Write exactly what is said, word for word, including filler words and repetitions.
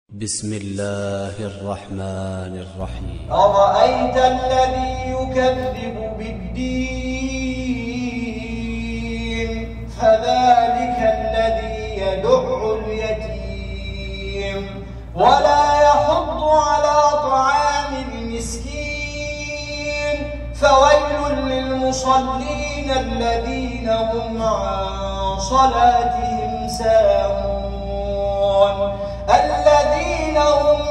بسم الله الرحمن الرحيم. أرأيت الذي يكذب بالدين فذلك الذي يدع اليتيم ولا يحض على طعام المسكين فويل للمصلين الذين هم عن صلاتهم ساهون الذين هم